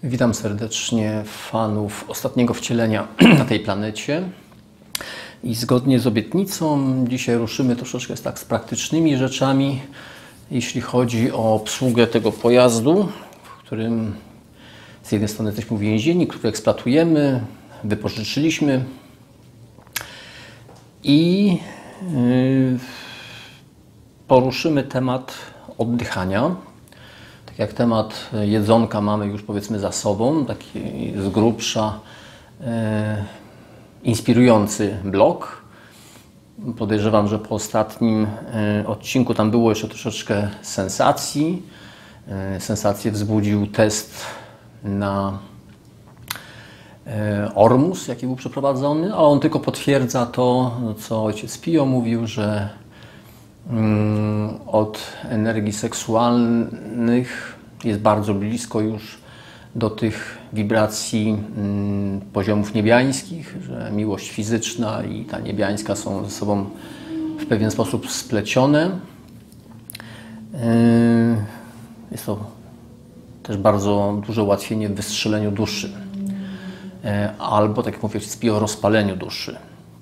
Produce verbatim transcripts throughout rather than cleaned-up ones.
Witam serdecznie fanów ostatniego wcielenia na tej planecie. I zgodnie z obietnicą dzisiaj ruszymy troszeczkę tak z praktycznymi rzeczami, jeśli chodzi o obsługę tego pojazdu, w którym z jednej strony jesteśmy uwięzieni, który eksploatujemy, wypożyczyliśmy i yy, poruszymy temat oddychania. Tak jak temat jedzonka mamy już powiedzmy za sobą, taki z grubsza e, inspirujący blog. Podejrzewam, że po ostatnim e, odcinku tam było jeszcze troszeczkę sensacji. E, sensację wzbudził test na e, Ormus, jaki był przeprowadzony, ale on tylko potwierdza to, co ojciec Pio mówił, że od energii seksualnych jest bardzo blisko już do tych wibracji poziomów niebiańskich, że miłość fizyczna i ta niebiańska są ze sobą w pewien sposób splecione. Jest to też bardzo duże ułatwienie w wystrzeleniu duszy albo, tak jak mówię, w rozpaleniu duszy.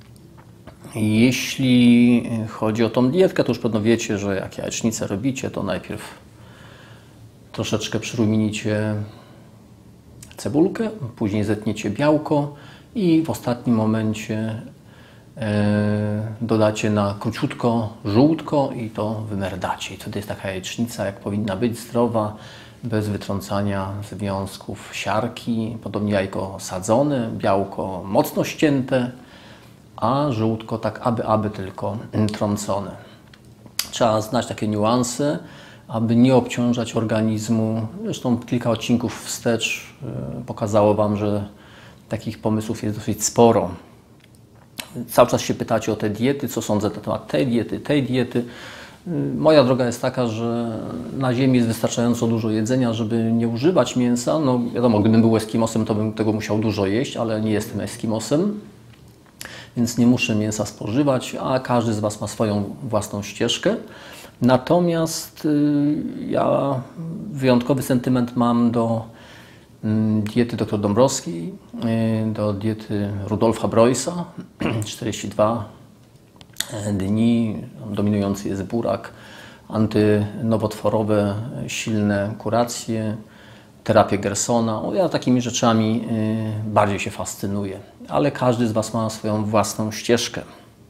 Jeśli chodzi o tą dietkę, to już pewno wiecie, że jak jajecznicę robicie, to najpierw troszeczkę przyrumienicie cebulkę, później zetniecie białko i w ostatnim momencie e, dodacie na króciutko żółtko i to wymerdacie. I wtedy jest taka jajecznica, jak powinna być, zdrowa, bez wytrącania związków siarki. Podobnie jajko sadzone, białko mocno ścięte, a żółtko tak aby, aby tylko trącone. Trzeba znać takie niuanse, aby nie obciążać organizmu. Zresztą kilka odcinków wstecz pokazało Wam, że takich pomysłów jest dosyć sporo. Cały czas się pytacie o te diety, co sądzę na temat tej diety, tej diety. Moja droga jest taka, że na ziemi jest wystarczająco dużo jedzenia, żeby nie używać mięsa. No wiadomo, gdybym był Eskimosem, to bym tego musiał dużo jeść, ale nie jestem Eskimosem. Więc nie muszę mięsa spożywać, a każdy z Was ma swoją własną ścieżkę. Natomiast y, ja wyjątkowy sentyment mam do y, diety dr Dąbrowskiej, y, do diety Rudolfa Broysa, czterdzieści dwa dni, dominujący jest burak, antynowotworowe, silne kuracje, terapię Gersona. Ja takimi rzeczami bardziej się fascynuję, ale każdy z Was ma swoją własną ścieżkę.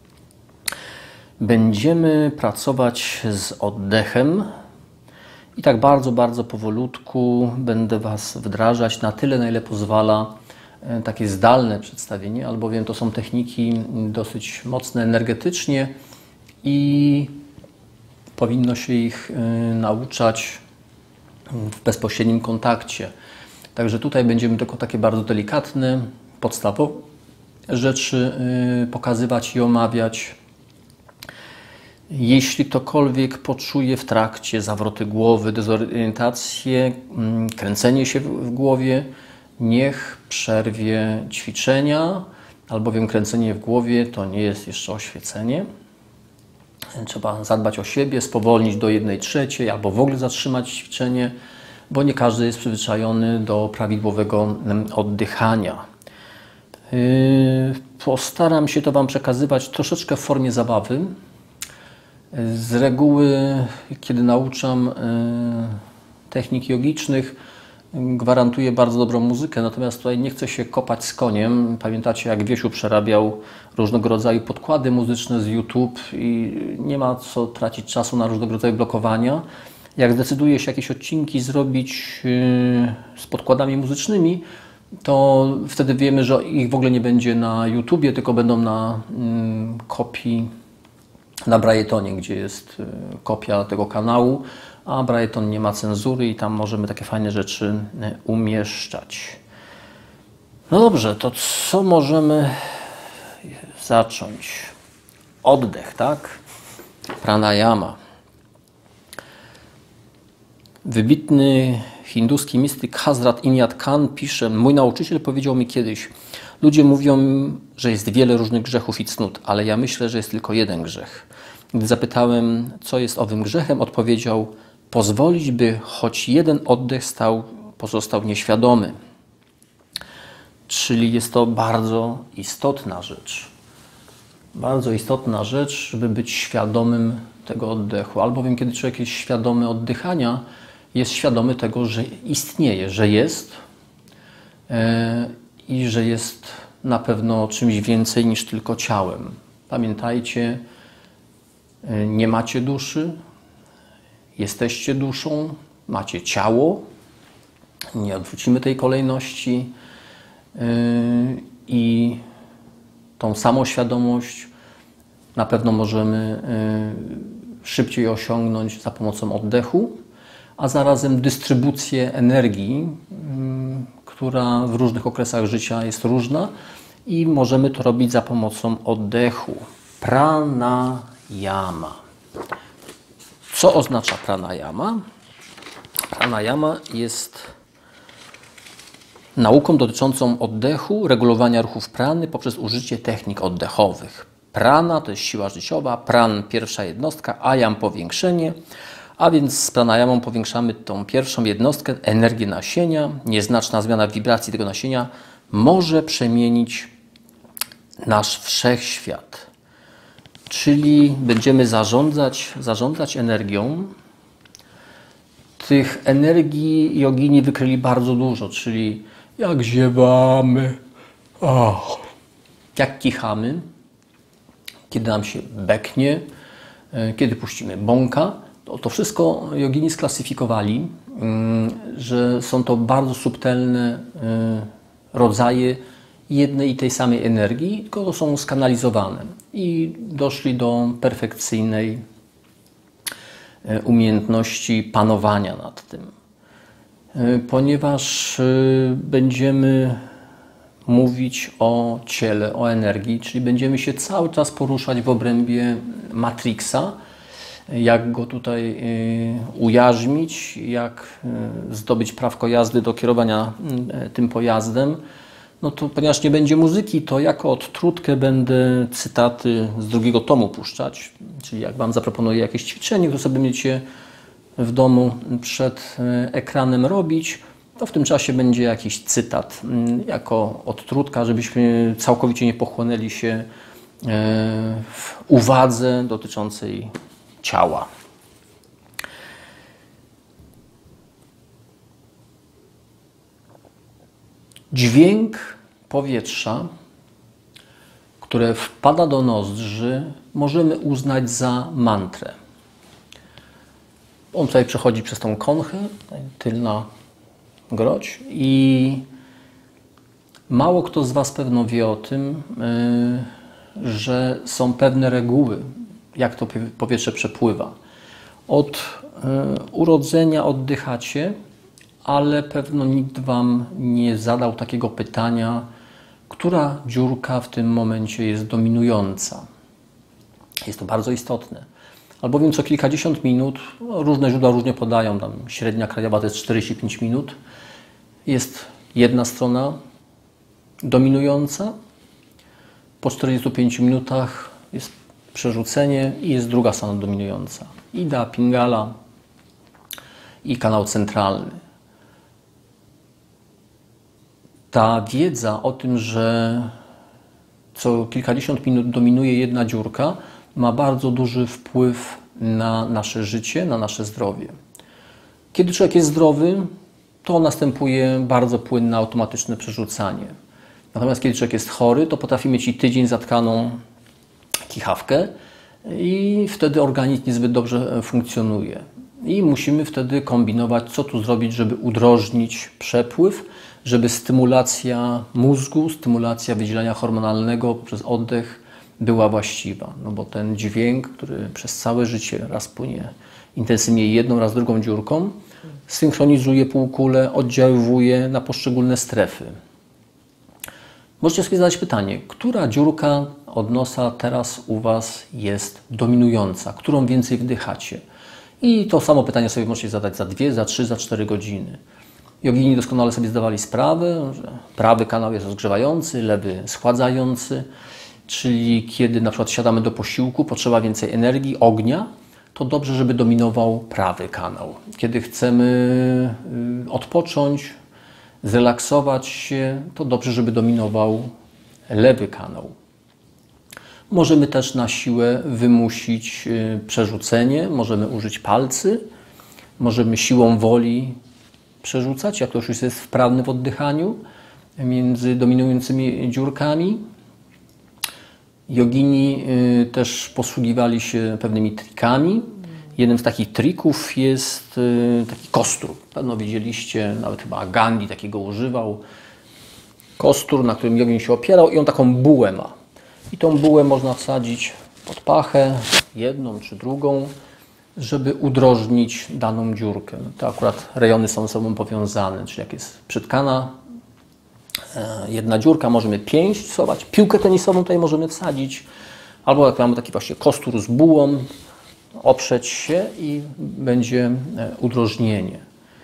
Będziemy pracować z oddechem i tak bardzo, bardzo powolutku będę Was wdrażać na tyle, na ile pozwala takie zdalne przedstawienie, albowiem to są techniki dosyć mocne energetycznie i powinno się ich nauczać w bezpośrednim kontakcie. Także tutaj będziemy tylko takie bardzo delikatne, podstawowe rzeczy pokazywać i omawiać. Jeśli ktokolwiek poczuje w trakcie zawroty głowy, dezorientację, kręcenie się w głowie, niech przerwie ćwiczenia, albowiem kręcenie w głowie to nie jest jeszcze oświecenie. Trzeba zadbać o siebie, spowolnić do jednej trzeciej albo w ogóle zatrzymać ćwiczenie, bo nie każdy jest przyzwyczajony do prawidłowego oddychania. Postaram się to Wam przekazywać troszeczkę w formie zabawy. Z reguły, kiedy nauczam technik jogicznych, gwarantuję bardzo dobrą muzykę, natomiast tutaj nie chcę się kopać z koniem. Pamiętacie, jak Wiesiu przerabiał różnego rodzaju podkłady muzyczne z YouTube i nie ma co tracić czasu na różnego rodzaju blokowania. Jak zdecyduje się jakieś odcinki zrobić z podkładami muzycznymi, to wtedy wiemy, że ich w ogóle nie będzie na YouTubie, tylko będą na kopii na Brigetonie, gdzie jest kopia tego kanału, a Brighton nie ma cenzury i tam możemy takie fajne rzeczy umieszczać. No dobrze, to co możemy zacząć? Oddech, tak? Pranayama. Wybitny hinduski mistyk Hazrat Inayat Khan pisze: mój nauczyciel powiedział mi kiedyś, ludzie mówią, że jest wiele różnych grzechów i cnót, ale ja myślę, że jest tylko jeden grzech. Gdy zapytałem, co jest owym grzechem, odpowiedział: pozwolić, by choć jeden oddech stał pozostał nieświadomy. Czyli jest to bardzo istotna rzecz. Bardzo istotna rzecz, żeby być świadomym tego oddechu. Albowiem kiedy człowiek jest świadomy oddychania, jest świadomy tego, że istnieje, że jest yy, i że jest na pewno czymś więcej niż tylko ciałem. Pamiętajcie, yy, nie macie duszy, jesteście duszą, macie ciało, nie odwrócimy tej kolejności yy, i tą samoświadomość na pewno możemy yy, szybciej osiągnąć za pomocą oddechu, a zarazem dystrybucję energii, yy, która w różnych okresach życia jest różna i możemy to robić za pomocą oddechu. Pranayama. Co oznacza pranayama? Pranayama jest nauką dotyczącą oddechu, regulowania ruchów prany poprzez użycie technik oddechowych. Prana to jest siła życiowa, pran pierwsza jednostka, ayam powiększenie, a więc z pranayamą powiększamy tą pierwszą jednostkę, energię nasienia. Nieznaczna zmiana wibracji tego nasienia może przemienić nasz wszechświat. Czyli będziemy zarządzać, zarządzać energią. Tych energii jogini wykryli bardzo dużo, czyli jak ziewamy, oh, jak kichamy, kiedy nam się beknie, kiedy puścimy bąka. To, to wszystko jogini sklasyfikowali, że są to bardzo subtelne rodzaje jednej i tej samej energii, tylko to są skanalizowane i doszli do perfekcyjnej umiejętności panowania nad tym. Ponieważ będziemy mówić o ciele, o energii, czyli będziemy się cały czas poruszać w obrębie Matrixa, jak go tutaj ujarzmić, jak zdobyć prawko jazdy do kierowania tym pojazdem. No to ponieważ nie będzie muzyki, to jako odtrutkę będę cytaty z drugiego tomu puszczać. Czyli jak Wam zaproponuję jakieś ćwiczenie, które sobie będziecie w domu przed ekranem robić, to w tym czasie będzie jakiś cytat jako odtrutka, żebyśmy całkowicie nie pochłonęli się w uwadze dotyczącej ciała. Dźwięk powietrza, które wpada do nozdrzy, możemy uznać za mantrę. On tutaj przechodzi przez tą konchę, tylna groć, i mało kto z Was pewno wie o tym, że są pewne reguły, jak to powietrze przepływa. Od urodzenia oddychacie, ale pewno nikt Wam nie zadał takiego pytania, która dziurka w tym momencie jest dominująca. Jest to bardzo istotne. Albowiem co kilkadziesiąt minut, no różne źródła różnie podają, tam średnia krajowa to jest czterdzieści pięć minut, jest jedna strona dominująca, po czterdziestu pięciu minutach jest przerzucenie i jest druga strona dominująca. Ida, Pingala i kanał centralny. Ta wiedza o tym, że co kilkadziesiąt minut dominuje jedna dziurka, ma bardzo duży wpływ na nasze życie, na nasze zdrowie. Kiedy człowiek jest zdrowy, to następuje bardzo płynne, automatyczne przerzucanie. Natomiast kiedy człowiek jest chory, to potrafi mieć i tydzień zatkaną kichawkę i wtedy organizm niezbyt dobrze funkcjonuje. I musimy wtedy kombinować, co tu zrobić, żeby udrożnić przepływ, żeby stymulacja mózgu, stymulacja wydzielania hormonalnego przez oddech była właściwa. No bo ten dźwięk, który przez całe życie raz płynie intensywnie jedną, raz drugą dziurką, synchronizuje półkulę, oddziaływuje na poszczególne strefy. Możecie sobie zadać pytanie, która dziurka od nosa teraz u Was jest dominująca, którą więcej wdychacie? I to samo pytanie sobie możecie zadać za dwie, za trzy, za cztery godziny. Jogini doskonale sobie zdawali sprawę, że prawy kanał jest rozgrzewający, lewy schładzający, czyli kiedy na przykład siadamy do posiłku, potrzeba więcej energii, ognia, to dobrze, żeby dominował prawy kanał. Kiedy chcemy odpocząć, zrelaksować się, to dobrze, żeby dominował lewy kanał. Możemy też na siłę wymusić przerzucenie, możemy użyć palcy, możemy siłą woli przerzucać, jak ktoś już jest wprawny w oddychaniu między dominującymi dziurkami. Jogini też posługiwali się pewnymi trikami. Jednym z takich trików jest taki kostur. Pewno widzieliście, nawet chyba Gandhi takiego używał. Kostur, na którym jogin się opierał i on taką bułę ma. I tą bułę można wsadzić pod pachę, jedną czy drugą, żeby udrożnić daną dziurkę. To akurat rejony są ze sobą powiązane, czyli jak jest przytkana jedna dziurka, możemy pięść wsuwać, piłkę tenisową tutaj możemy wsadzić, albo jak mamy taki właśnie kostur z bułą, oprzeć się i będzie udrożnienie.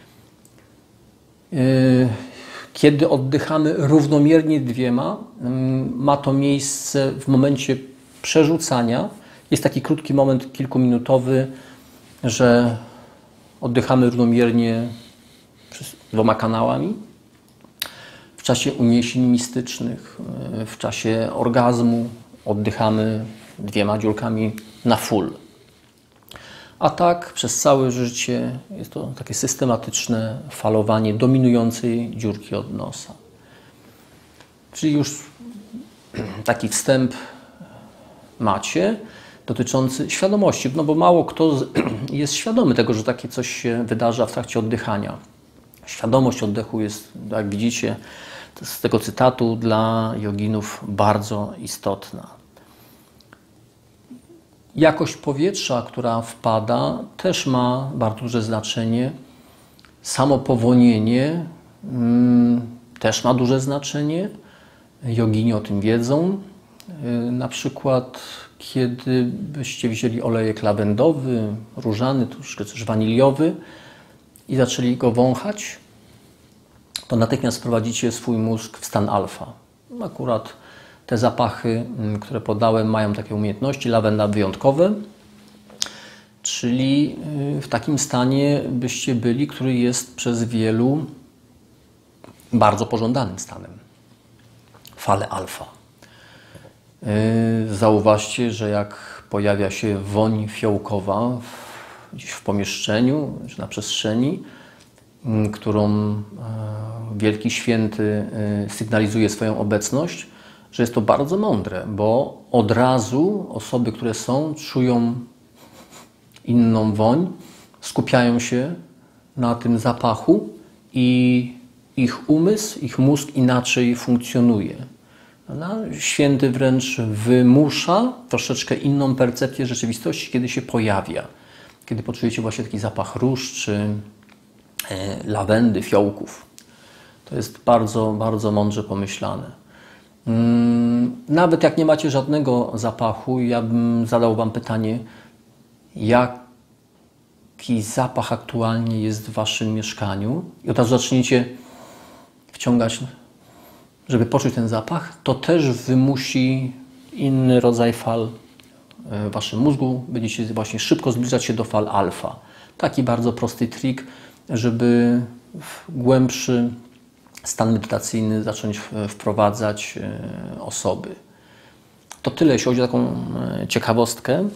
Kiedy oddychamy równomiernie dwiema, ma to miejsce w momencie przerzucania. Jest taki krótki moment, kilkuminutowy, że oddychamy równomiernie dwoma kanałami. W czasie uniesień mistycznych, w czasie orgazmu oddychamy dwiema dziurkami na full. A tak przez całe życie jest to takie systematyczne falowanie dominującej dziurki od nosa. Czyli już taki wstęp macie dotyczący świadomości, no bo mało kto jest świadomy tego, że takie coś się wydarza w trakcie oddychania. Świadomość oddechu jest, jak widzicie, z tego cytatu dla joginów bardzo istotna. Jakość powietrza, która wpada, też ma bardzo duże znaczenie. Samo powonienie mm, też ma duże znaczenie. Jogini o tym wiedzą. Yy, na przykład, kiedy byście wzięli olejek lawendowy, różany, troszkę też waniliowy i zaczęli go wąchać, to natychmiast wprowadzicie swój mózg w stan alfa. Akurat te zapachy, które podałem, mają takie umiejętności, lawenda wyjątkowe, czyli w takim stanie byście byli, który jest przez wielu bardzo pożądanym stanem. Fale alfa. Zauważcie, że jak pojawia się woń fiołkowa gdzieś w pomieszczeniu czy na przestrzeni, którą Wielki Święty sygnalizuje swoją obecność, że jest to bardzo mądre, bo od razu osoby, które są, czują inną woń, skupiają się na tym zapachu i ich umysł, ich mózg inaczej funkcjonuje. Święty wręcz wymusza troszeczkę inną percepcję rzeczywistości, kiedy się pojawia. Kiedy poczujecie właśnie taki zapach róż czy lawendy, fiołków. To jest bardzo, bardzo mądrze pomyślane. Nawet jak nie macie żadnego zapachu, ja bym zadał Wam pytanie, jaki zapach aktualnie jest w Waszym mieszkaniu i od razu zaczniecie wciągać, żeby poczuć ten zapach, to też wymusi inny rodzaj fal w Waszym mózgu. Będziecie właśnie szybko zbliżać się do fal alfa. Taki bardzo prosty trik, żeby w głębszy stan medytacyjny zacząć wprowadzać osoby. To tyle, jeśli chodzi o taką ciekawostkę.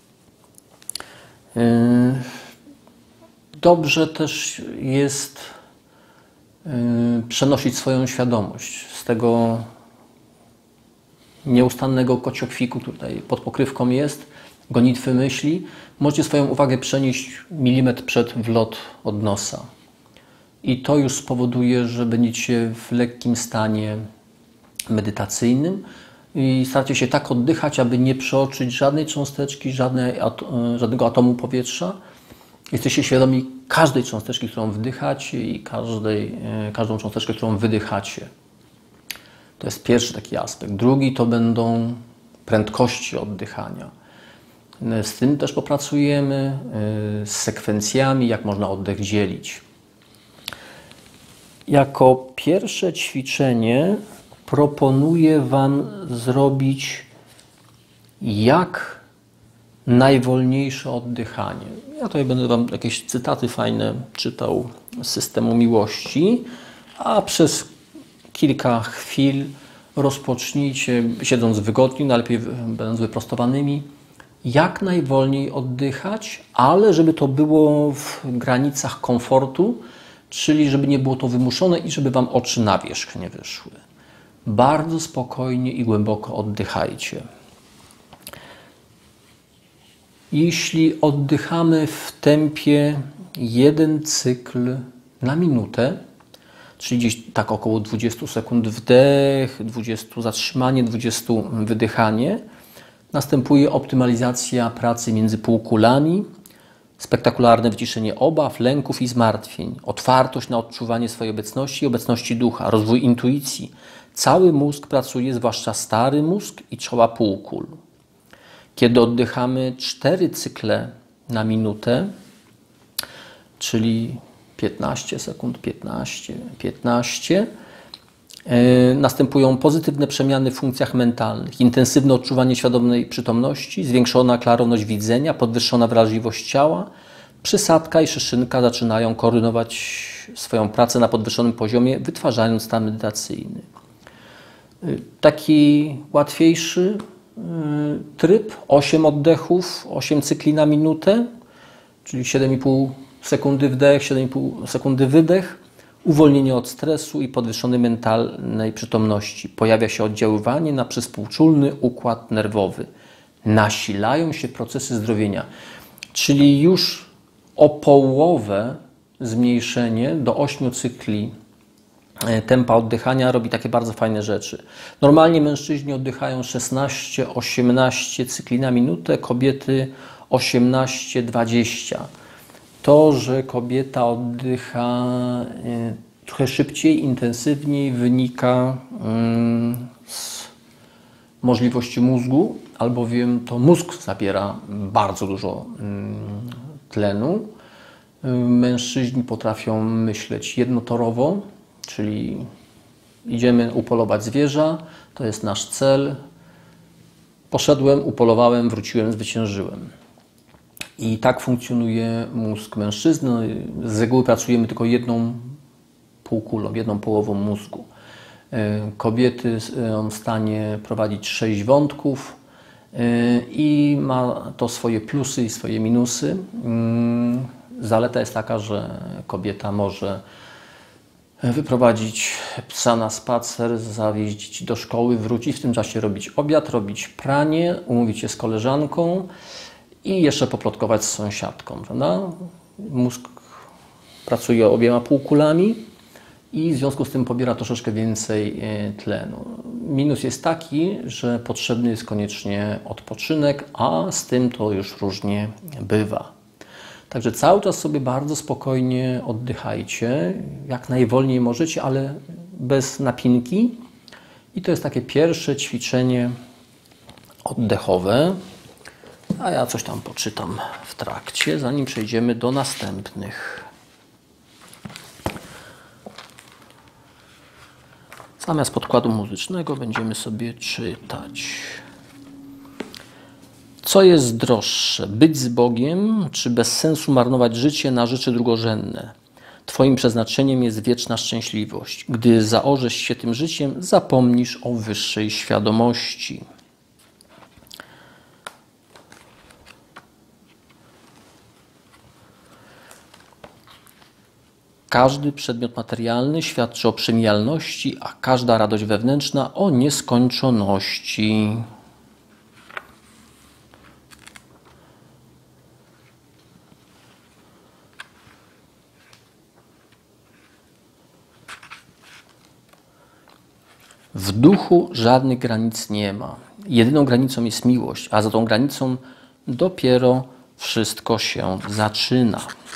Dobrze też jest przenosić swoją świadomość z tego nieustannego kociokwiku, który tutaj pod pokrywką jest, gonitwy myśli. Możecie swoją uwagę przenieść milimetr przed wlot od nosa. I to już spowoduje, że będziecie w lekkim stanie medytacyjnym i staracie się tak oddychać, aby nie przeoczyć żadnej cząsteczki, żadnej, żadnego atomu powietrza. Jesteście świadomi każdej cząsteczki, którą wdychacie i każdej, każdą cząsteczkę, którą wydychacie. To jest pierwszy taki aspekt. Drugi to będą prędkości oddychania. Z tym też popracujemy, z sekwencjami, jak można oddech dzielić. Jako pierwsze ćwiczenie proponuję Wam zrobić jak najwolniejsze oddychanie. Ja tutaj będę Wam jakieś cytaty fajne czytał z systemu miłości, a przez kilka chwil rozpocznijcie, siedząc wygodnie, najlepiej będąc wyprostowanymi, jak najwolniej oddychać, ale żeby to było w granicach komfortu, czyli żeby nie było to wymuszone i żeby Wam oczy na wierzch nie wyszły. Bardzo spokojnie i głęboko oddychajcie. Jeśli oddychamy w tempie jeden cykl na minutę, czyli gdzieś tak około dwadzieścia sekund wdech, dwadzieścia zatrzymanie, dwadzieścia wydychanie, następuje optymalizacja pracy między półkulami, spektakularne wyciszenie obaw, lęków i zmartwień, otwartość na odczuwanie swojej obecności i obecności ducha, rozwój intuicji. Cały mózg pracuje, zwłaszcza stary mózg i czoła półkul. Kiedy oddychamy cztery cykle na minutę, czyli piętnaście sekund, piętnaście, piętnaście, yy, następują pozytywne przemiany w funkcjach mentalnych, intensywne odczuwanie świadomej przytomności, zwiększona klarowność widzenia, podwyższona wrażliwość ciała, przysadka i szyszynka zaczynają koordynować swoją pracę na podwyższonym poziomie, wytwarzając stan medytacyjny. Yy, taki łatwiejszy yy, tryb, osiem oddechów, osiem cykli na minutę, czyli siedem i pół sekundy wdech, siedem i pół sekundy wydech, uwolnienie od stresu i podwyższonej mentalnej przytomności. Pojawia się oddziaływanie na przyspółczulny układ nerwowy. Nasilają się procesy zdrowienia, czyli już o połowę zmniejszenie do ośmiu cykli tempa oddychania robi takie bardzo fajne rzeczy. Normalnie mężczyźni oddychają szesnaście osiemnaście cykli na minutę, kobiety osiemnaście dwadzieścia. To, że kobieta oddycha trochę szybciej, intensywniej, wynika z możliwości mózgu, albowiem to mózg zabiera bardzo dużo tlenu. Mężczyźni potrafią myśleć jednotorowo, czyli idziemy upolować zwierza, to jest nasz cel. Poszedłem, upolowałem, wróciłem, zwyciężyłem. I tak funkcjonuje mózg mężczyzny. Z reguły pracujemy tylko jedną półkulą, jedną połową mózgu. Kobiety są w stanie prowadzić sześć wątków i ma to swoje plusy i swoje minusy. Zaleta jest taka, że kobieta może wyprowadzić psa na spacer, zawieźć do szkoły, wrócić, w tym czasie robić obiad, robić pranie, umówić się z koleżanką i jeszcze poplotkować z sąsiadką, prawda? Mózg pracuje obiema półkulami i w związku z tym pobiera troszeczkę więcej tlenu. Minus jest taki, że potrzebny jest koniecznie odpoczynek, a z tym to już różnie bywa. Także cały czas sobie bardzo spokojnie oddychajcie, jak najwolniej możecie, ale bez napinki. I to jest takie pierwsze ćwiczenie oddechowe. A ja coś tam poczytam w trakcie, zanim przejdziemy do następnych. Zamiast podkładu muzycznego będziemy sobie czytać. Co jest droższe, być z Bogiem, czy bez sensu marnować życie na rzeczy drugorzędne? Twoim przeznaczeniem jest wieczna szczęśliwość. Gdy zaorzesz się tym życiem, zapomnisz o wyższej świadomości. Każdy przedmiot materialny świadczy o przemijalności, a każda radość wewnętrzna o nieskończoności. W duchu żadnych granic nie ma. Jedyną granicą jest miłość, a za tą granicą dopiero wszystko się zaczyna.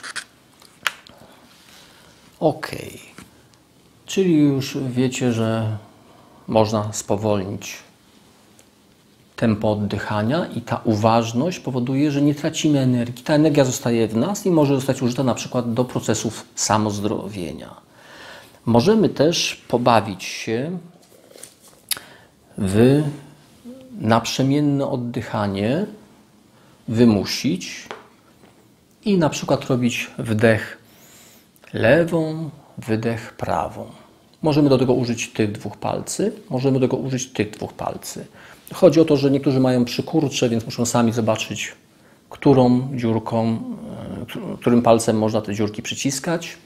Ok. Czyli już wiecie, że można spowolnić tempo oddychania i ta uważność powoduje, że nie tracimy energii. Ta energia zostaje w nas i może zostać użyta na przykład do procesów samozdrowienia. Możemy też pobawić się w naprzemienne oddychanie, wymusić i na przykład robić wdech lewą, wydech prawą. Możemy do tego użyć tych dwóch palcy, możemy do tego użyć tych dwóch palcy. Chodzi o to, że niektórzy mają przykurcze, więc muszą sami zobaczyć, którą dziurką, którym palcem można te dziurki przyciskać.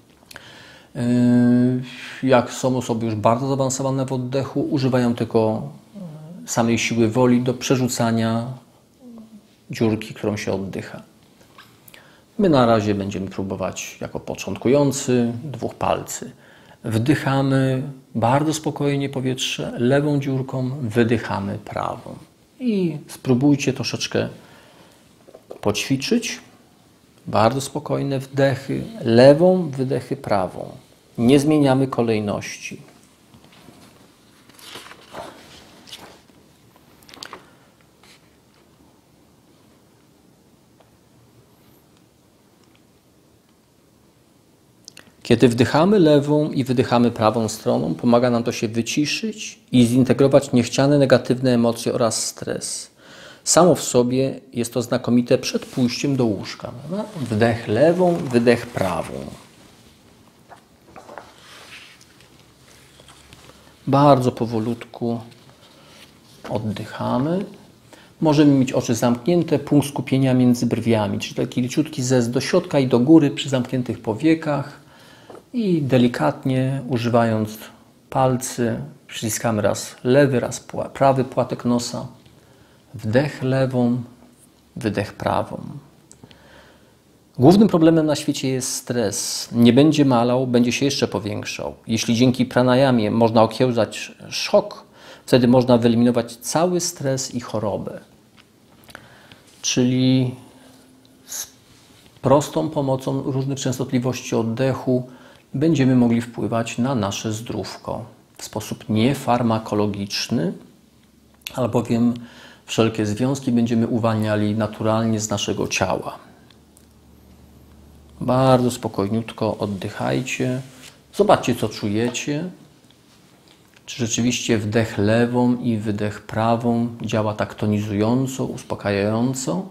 Jak są osoby już bardzo zaawansowane w oddechu, używają tylko samej siły woli do przerzucania dziurki, którą się oddycha. My na razie będziemy próbować jako początkujący dwóch palcy. Wdychamy bardzo spokojnie powietrze lewą dziurką, wydychamy prawą. I spróbujcie troszeczkę poćwiczyć. Bardzo spokojne wdechy lewą, wydechy prawą. Nie zmieniamy kolejności. Kiedy wdychamy lewą i wydychamy prawą stroną, pomaga nam to się wyciszyć i zintegrować niechciane negatywne emocje oraz stres. Samo w sobie jest to znakomite przed pójściem do łóżka. Wdech lewą, wydech prawą. Bardzo powolutku oddychamy. Możemy mieć oczy zamknięte, punkt skupienia między brwiami, czyli taki leciutki zez do środka i do góry przy zamkniętych powiekach. I delikatnie, używając palcy, przyciskamy raz lewy, raz prawy płatek nosa. Wdech lewą, wydech prawą. Głównym problemem na świecie jest stres. Nie będzie malał, będzie się jeszcze powiększał. Jeśli dzięki pranayamie można okiełzać szok, wtedy można wyeliminować cały stres i chorobę. Czyli z prostą pomocą różnych częstotliwości oddechu będziemy mogli wpływać na nasze zdrówko w sposób niefarmakologiczny, albowiem wszelkie związki będziemy uwalniali naturalnie z naszego ciała. Bardzo spokojniutko oddychajcie. Zobaczcie, co czujecie. Czy rzeczywiście wdech lewą i wydech prawą działa tak tonizująco, uspokajająco?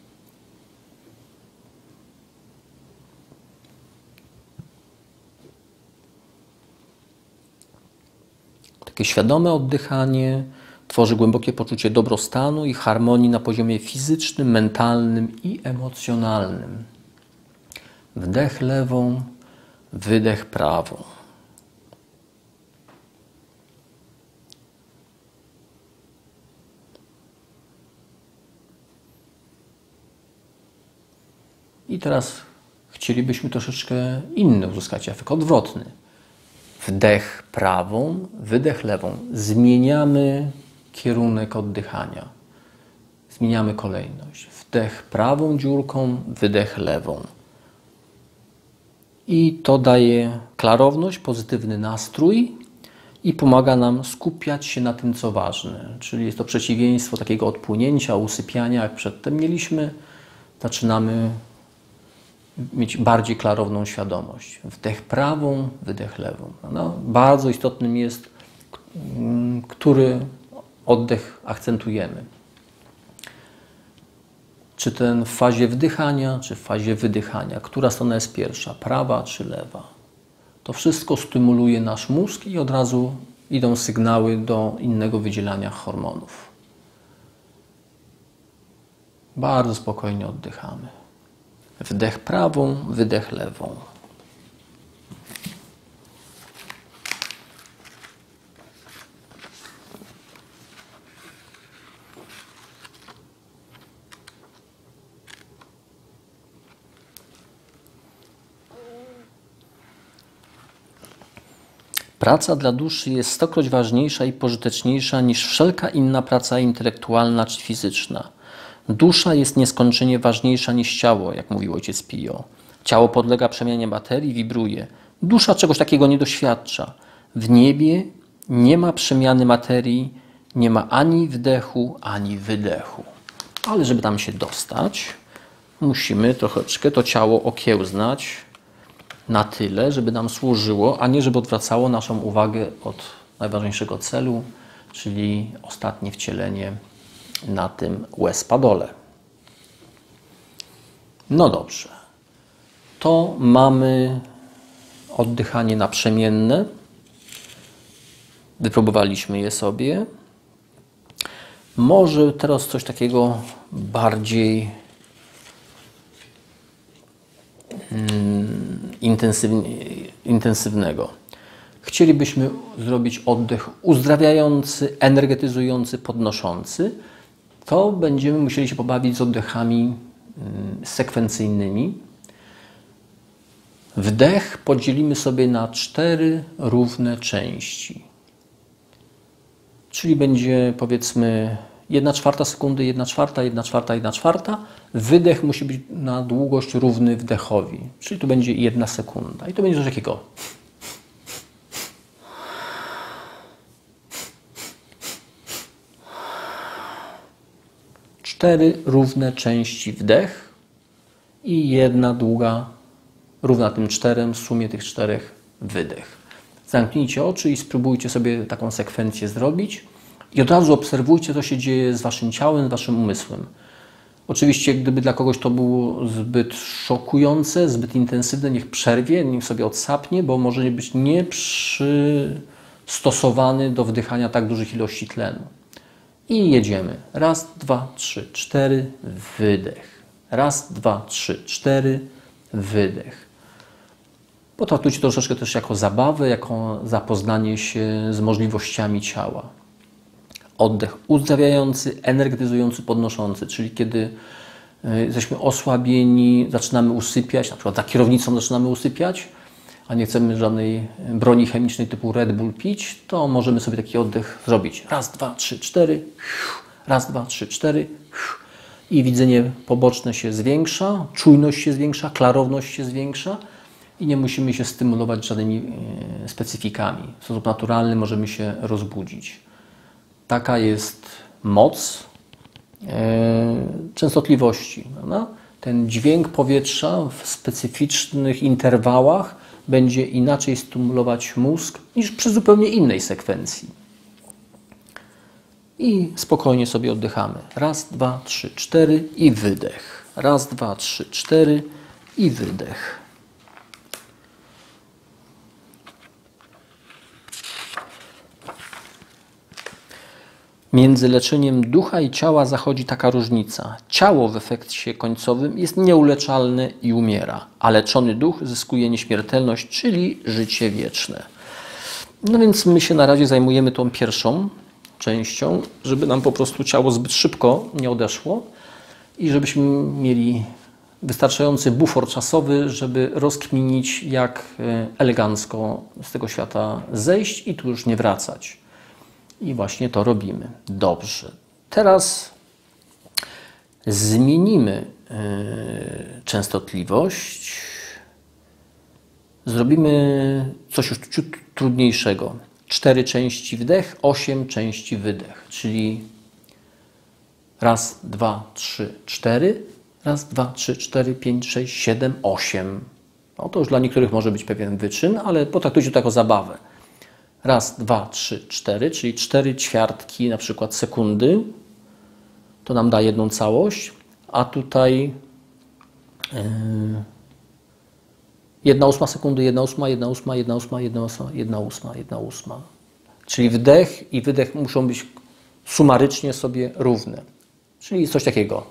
Takie świadome oddychanie tworzy głębokie poczucie dobrostanu i harmonii na poziomie fizycznym, mentalnym i emocjonalnym. Wdech lewą, wydech prawą. I teraz chcielibyśmy troszeczkę inny uzyskać efekt, odwrotny. Wdech prawą, wydech lewą. Zmieniamy kierunek oddychania. Zmieniamy kolejność. Wdech prawą dziurką, wydech lewą. I to daje klarowność, pozytywny nastrój i pomaga nam skupiać się na tym, co ważne. Czyli jest to przeciwieństwo takiego odpłynięcia, usypiania, jak przedtem mieliśmy. Zaczynamy mieć bardziej klarowną świadomość. Wdech prawą, wydech lewą. No, bardzo istotnym jest, który oddech akcentujemy. Czy ten w fazie wdychania, czy w fazie wydychania. Która strona jest pierwsza, prawa czy lewa. To wszystko stymuluje nasz mózg i od razu idą sygnały do innego wydzielania hormonów. Bardzo spokojnie oddychamy. Wdech prawą, wydech lewą. Praca dla duszy jest stokroć ważniejsza i pożyteczniejsza niż wszelka inna praca intelektualna czy fizyczna. Dusza jest nieskończenie ważniejsza niż ciało, jak mówił ojciec Pio. Ciało podlega przemianie materii, wibruje. Dusza czegoś takiego nie doświadcza. W niebie nie ma przemiany materii, nie ma ani wdechu, ani wydechu. Ale żeby tam się dostać, musimy troszeczkę to ciało okiełznać na tyle, żeby nam służyło, a nie żeby odwracało naszą uwagę od najważniejszego celu, czyli ostatnie wcielenie na tym łez padole. No dobrze. To mamy oddychanie naprzemienne. Wypróbowaliśmy je sobie. Może teraz coś takiego bardziej mm, intensywnego. Chcielibyśmy zrobić oddech uzdrawiający, energetyzujący, podnoszący. To będziemy musieli się pobawić z oddechami sekwencyjnymi. Wdech podzielimy sobie na cztery równe części. Czyli będzie, powiedzmy, jedna czwarta sekundy, jedna czwarta, jedna czwarta, jedna czwarta. Wydech musi być na długość równy wdechowi. Czyli tu będzie jedna sekunda. I to będzie coś takiego. Cztery równe części wdech i jedna długa, równa tym czterem, w sumie tych czterech wydech. Zamknijcie oczy i spróbujcie sobie taką sekwencję zrobić i od razu obserwujcie, co się dzieje z waszym ciałem, z waszym umysłem. Oczywiście, gdyby dla kogoś to było zbyt szokujące, zbyt intensywne, niech przerwie, niech sobie odsapnie, bo może być nieprzystosowany do wdychania tak dużych ilości tlenu. I jedziemy. Raz, dwa, trzy, cztery, wydech. Raz, dwa, trzy, cztery, wydech. Potraktujcie troszeczkę też jako zabawę, jako zapoznanie się z możliwościami ciała. Oddech uzdrawiający, energetyzujący, podnoszący, czyli kiedy jesteśmy osłabieni, zaczynamy usypiać, na przykład za kierownicą zaczynamy usypiać, a nie chcemy żadnej broni chemicznej typu Red Bull pić, to możemy sobie taki oddech zrobić. Raz, dwa, trzy, cztery. Raz, dwa, trzy, cztery. I widzenie poboczne się zwiększa, czujność się zwiększa, klarowność się zwiększa i nie musimy się stymulować żadnymi specyfikami. W sposób naturalny możemy się rozbudzić. Taka jest moc częstotliwości. Prawda? Ten dźwięk powietrza w specyficznych interwałach będzie inaczej stymulować mózg niż przy zupełnie innej sekwencji. I spokojnie sobie oddychamy. Raz, dwa, trzy, cztery i wydech. Raz, dwa, trzy, cztery i wydech. Między leczeniem ducha i ciała zachodzi taka różnica. Ciało w efekcie końcowym jest nieuleczalne i umiera, a leczony duch zyskuje nieśmiertelność, czyli życie wieczne. No więc my się na razie zajmujemy tą pierwszą częścią, żeby nam po prostu ciało zbyt szybko nie odeszło i żebyśmy mieli wystarczający bufor czasowy, żeby rozkminić, jak elegancko z tego świata zejść i tu już nie wracać. I właśnie to robimy. Dobrze. Teraz zmienimy yy, częstotliwość. Zrobimy coś już ciut trudniejszego. Cztery części wdech, osiem części wydech. Czyli raz, dwa, trzy, cztery. Raz, dwa, trzy, cztery, pięć, sześć, siedem, osiem. No to już dla niektórych może być pewien wyczyn, ale potraktujcie to jako zabawę. Raz, dwa, trzy, cztery, czyli cztery ćwiartki, na przykład sekundy. To nam da jedną całość, a tutaj yy, jedna ósma sekundy, jedna ósma, jedna ósma, jedna ósma, jedna ósma, jedna ósma, jedna ósma. Czyli wdech i wydech muszą być sumarycznie sobie równe. Czyli coś takiego.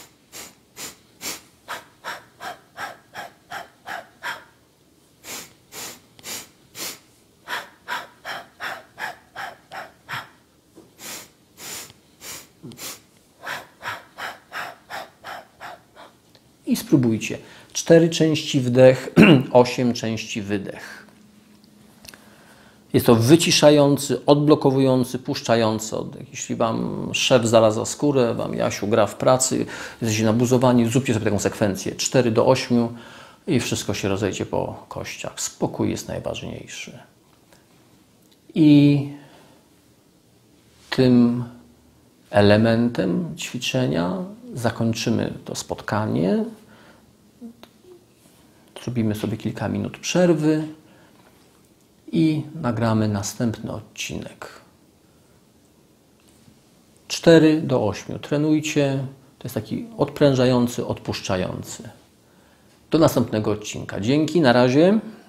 I spróbujcie. Cztery części wdech, osiem części wydech. Jest to wyciszający, odblokowujący, puszczający oddech. Jeśli Wam szef zalaza skórę, Wam Jasiu gra w pracy, jesteście nabuzowani, zróbcie sobie taką sekwencję. cztery do ośmiu i wszystko się rozejdzie po kościach. Spokój jest najważniejszy. I tym elementem ćwiczenia zakończymy to spotkanie. Zrobimy sobie kilka minut przerwy i nagramy następny odcinek. cztery do ośmiu. Trenujcie. To jest taki odprężający, odpuszczający. Do następnego odcinka. Dzięki, na razie.